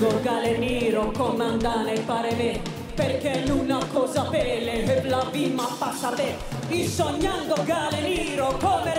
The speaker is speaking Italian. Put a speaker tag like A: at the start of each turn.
A: sognando galeniro comandane pare me, perché l'una cosa pele e la vima passa te. I sognando galeniro come